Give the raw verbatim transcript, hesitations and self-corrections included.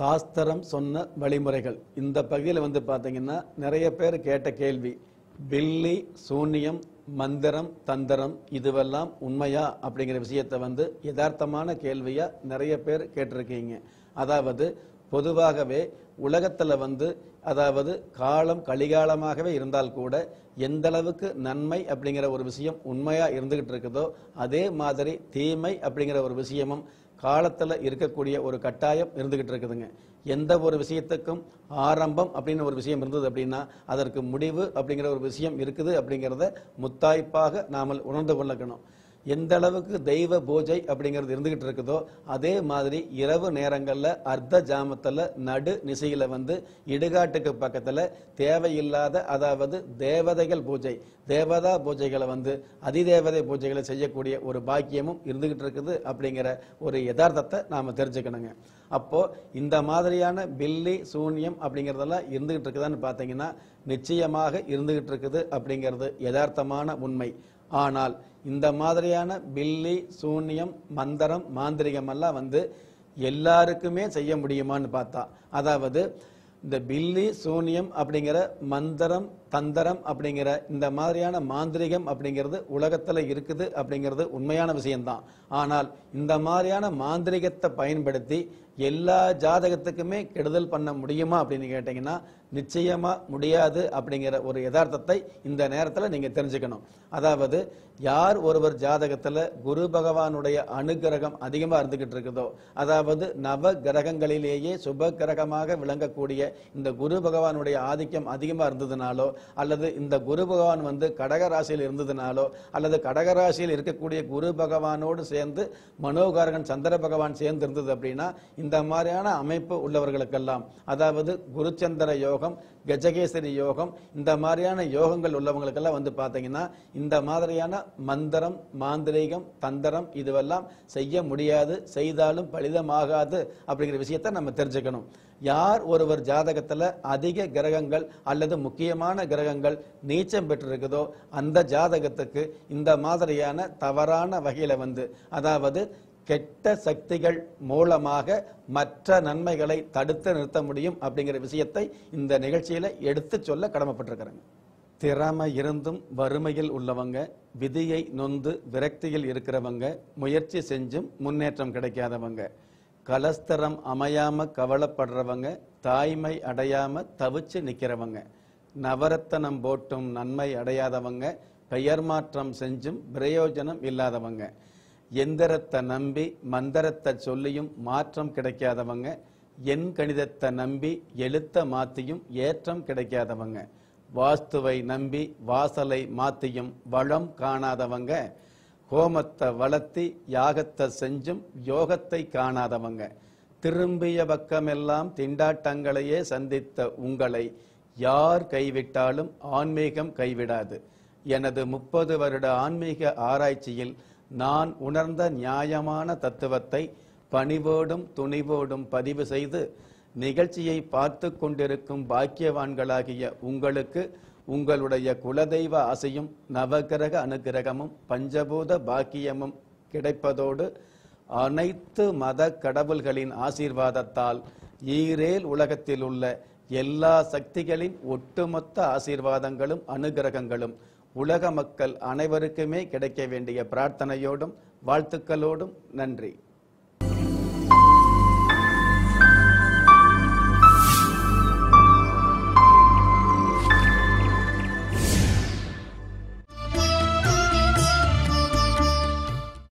சாஸ்திரம் சொன்ன வழிமுறைகள் இந்த பகுதியில் வந்து பார்த்தீங்கன்னா நிறைய பேர் கேட்ட கேள்வி, பில்லி சூன்யம் மந்திரம் தந்திரம் இதுவெல்லாம் உண்மையா அப்படிங்கிற விஷயத்தை வந்து யதார்த்தமான கேள்வியா நிறைய பேர் கேட்டிருக்கீங்க. அதாவது பொதுவாகவே உலகத்தில் வந்து அதாவது காலம் கலிகாலமாகவே இருந்தால் கூட எந்த அளவுக்கு நன்மை அப்படிங்கிற ஒரு விஷயம் உண்மையா இருந்துகிட்டு இருக்குதோ அதே மாதிரி தீமை அப்படிங்கிற ஒரு விஷயமும் காலத்தில் இருக்கக்கூடிய ஒரு கட்டாயம் இருந்துகிட்டு இருக்குதுங்க. எந்த ஒரு விஷயத்துக்கும் ஆரம்பம் அப்படின்னு ஒரு விஷயம் இருந்தது அப்படின்னா அதற்கு முடிவு அப்படிங்கிற ஒரு விஷயம் இருக்குது அப்படிங்கிறத முத்தாய்ப்பாக நாம் உணர்ந்து கொள்ளக்கணும். எந்த அளவுக்கு தெய்வ பூஜை அப்படிங்கிறது இருந்துகிட்டு இருக்குதோ அதே மாதிரி இரவு நேரங்களில் அர்த்த ஜாமத்தில் நடு நிசையில் வந்து இடுகாட்டுக்கு பக்கத்தில் தேவையில்லாத அதாவது தேவதைகள் பூஜை தேவதா பூஜைகளை வந்து அதிதேவதை பூஜைகளை செய்யக்கூடிய ஒரு பாக்கியமும் இருந்துகிட்டு இருக்குது அப்படிங்கிற ஒரு யதார்த்தத்தை நாம் தெரிஞ்சுக்கணுங்க. அப்போ இந்த மாதிரியான பில்லி சூன்யம் அப்படிங்கிறதெல்லாம் இருந்துகிட்டு இருக்குதான்னு பார்த்தீங்கன்னா நிச்சயமாக இருந்துகிட்டு இருக்குது அப்படிங்கிறது யதார்த்தமான உண்மை. ஆனால் இந்த மாதிரியான பில்லி சூன்யம் மந்திரம் மாந்திரிகம் எல்லாம் வந்து எல்லாருக்குமே செய்ய முடியுமான்னு பார்த்தா, அதாவது இந்த பில்லி சூன்யம் அப்படிங்கிற மந்திரம் தந்திரம் அப்படிங்கிற இந்த மாதிரியான மாந்திரிகம் அப்படிங்கிறது உலகத்தில் இருக்குது அப்படிங்கிறது உண்மையான விஷயம்தான். ஆனால் இந்த மாதிரியான மாந்திரிகத்தை பயன்படுத்தி எல்லா ஜாதகத்துக்குமே கெடுதல் பண்ண முடியுமா அப்படின்னு கேட்டீங்கன்னா நிச்சயமா முடியாது அப்படிங்கிற ஒரு யதார்த்தத்தை இந்த நேரத்தில் நீங்க தெரிஞ்சுக்கணும். அதாவது யார் ஒருவர் ஜாதகத்துல குரு பகவானுடைய அனுகிரகம் அதிகமா இருந்துகிட்டு இருக்குதோ, அதாவது நவ கிரகங்களிலேயே சுப கிரகமாக விளங்கக்கூடிய இந்த குரு பகவானுடைய ஆதிக்கம் அதிகமா இருந்ததுனாலோ அல்லது இந்த குரு பகவான் வந்து கடகராசியில் இருந்ததுனாலோ அல்லது கடகராசியில் இருக்கக்கூடிய குரு பகவானோடு சேர்ந்து மனோகாரகன் சந்திர பகவான் சேர்ந்து இருந்தது அப்படின்னா இந்த மாதிரியான அமைப்பு உள்ளவர்களுக்கெல்லாம் அதாவது குருச்சந்திர யோகம் கஜகேசரி யோகம் இந்த மாதிரியான யோகங்கள் உள்ளவங்களுக்கெல்லாம் வந்து பார்த்தீங்கன்னா இந்த மாதிரியான மந்திரம் மாந்திரீகம் தந்திரம் இதுவெல்லாம் செய்ய முடியாது, செய்தாலும் பலிதமாகாது அப்படிங்கிற விஷயத்தை நம்ம தெரிஞ்சுக்கணும். யார் ஒருவர் ஜாதகத்துல அதிக கிரகங்கள் அல்லது முக்கியமான கிரகங்கள் நீச்சம் பெற்றிருக்குதோ அந்த ஜாதகத்துக்கு இந்த மாதிரியான தவறான வகையில வந்து அதாவது கெட்ட சக்திகள் மூலமாக மற்ற நன்மைகளை தடுத்து நிறுத்த முடியும் அப்படிங்கிற விஷயத்தை இந்த நிகழ்ச்சியில எடுத்து சொல்ல கடமைப்பட்டிருக்கிறாங்க. திறமை இருந்தும் வறுமையில் உள்ளவங்க, விதியை நொந்து விரக்தியில் இருக்கிறவங்க, முயற்சி செஞ்சும் முன்னேற்றம் கிடைக்காதவங்க, கலஸ்தரம் அமையாம கவலைப்படுறவங்க, தாய்மை அடையாம தவிச்சு நிக்கிறவங்க, நவரத்தனம் போட்டும் நன்மை அடையாதவங்க, பெயர் மாற்றம் செஞ்சும் பிரயோஜனம் இல்லாதவங்க, எந்திரத்தை நம்பி மந்திரத்தை சொல்லியும் மாற்றம் கிடைக்காதவங்க, எண் கணிதத்தை நம்பி எழுத்த மாத்தியும் ஏற்றம் கிடைக்காதவங்க, வாஸ்துவை நம்பி வாசலை மாத்தியும் வளம் காணாதவங்க, ஹோமத்தை வளர்த்தி யாகத்தை செஞ்சும் யோகத்தை காணாதவங்க, திரும்பிய பக்கமெல்லாம் திண்டாட்டங்களையே சந்தித்த உங்களை யார் கைவிட்டாலும் ஆன்மீகம் கைவிடாது. எனது முப்பது வருட ஆன்மீக ஆராய்ச்சியில் நான் உணர்ந்த நியாயமான தத்துவத்தை பணிவோடும் துணிவோடும் பதிவு செய்து நிகழ்ச்சியை பார்த்து கொண்டிருக்கும் பாக்கியவான்களாகிய உங்களுக்கு உங்களுடைய குலதெய்வ ஆசையும் நவகிரக அனுகிரகமும் பஞ்சபூத பாக்கியமும் கிடைப்பதோடு அனைத்து மத கடவுள்களின் ஆசீர்வாதத்தால் ஈரேல் உலகத்தில் உள்ள எல்லா சக்திகளின் ஒட்டுமொத்த ஆசீர்வாதங்களும் அனுகிரகங்களும் உலக மக்கள் அனைவருக்குமே கிடைக்க வேண்டிய பிரார்த்தனையோடும் வாழ்த்துக்களோடும் நன்றி.